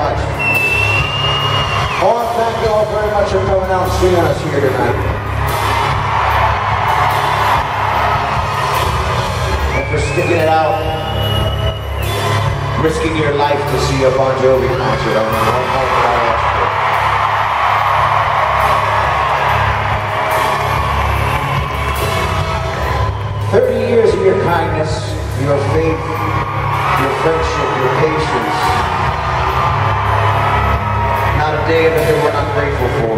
much. I want to thank you all very much for coming out and seeing us here tonight. And for sticking it out, risking your life to see a Bon Jovi concert. I mean, what more could I ask for? 30 years of your kindness, your faith, your friendship, your patience. Not a day of it that we're not grateful for.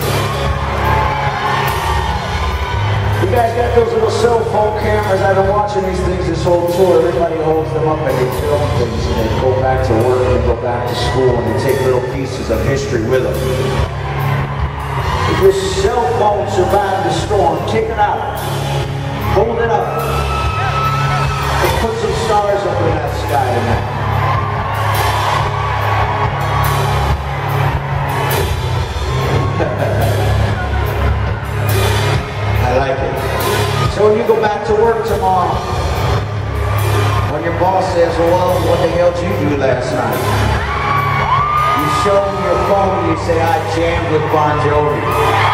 You guys got those little cell phone cameras. I've been watching these things this whole tour. Everybody holds them up and they film things and they go back to work and they go back to school and they take little pieces of history with them. If your cell phone survived the storm, take it out. Hold it up. Let's put some stars up in that sky tonight. I like it. So when you go back to work tomorrow, when your boss says, well, what the hell did you do last night? You show them your phone and you say, I jammed with Bon Jovi.